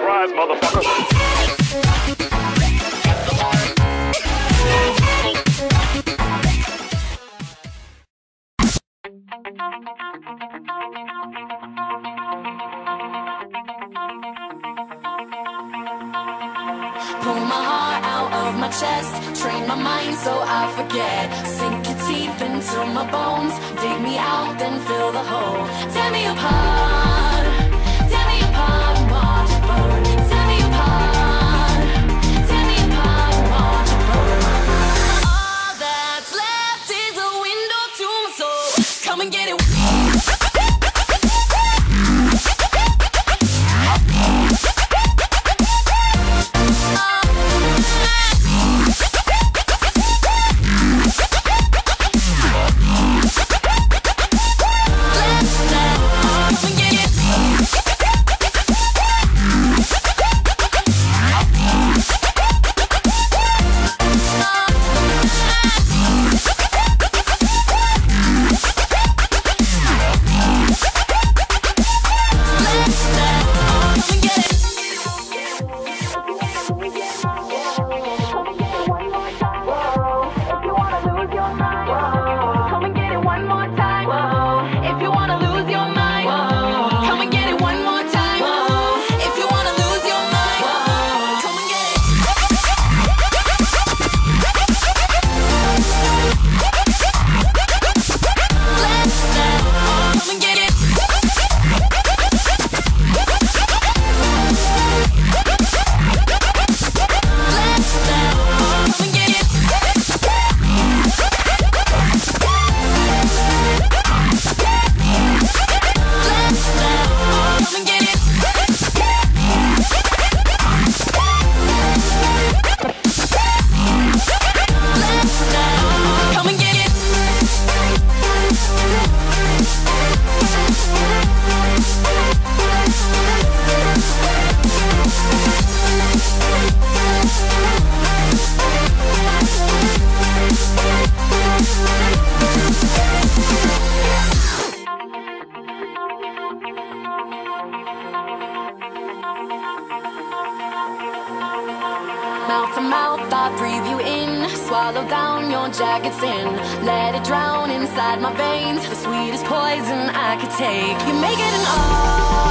surprise, motherfucker. Pull my heart out of my chest, train my mind so I forget. Sink your teeth into my bones, dig me out, then fill the hole. Tear me apart, and watch it burn. Tear me apart, and watch it burn. All that's left is a window to my soul. Come and get it. Mouth to mouth, I breathe you in. Swallow down your jagged sin. Let it drown inside my veins. The sweetest poison I could take. You make it an art.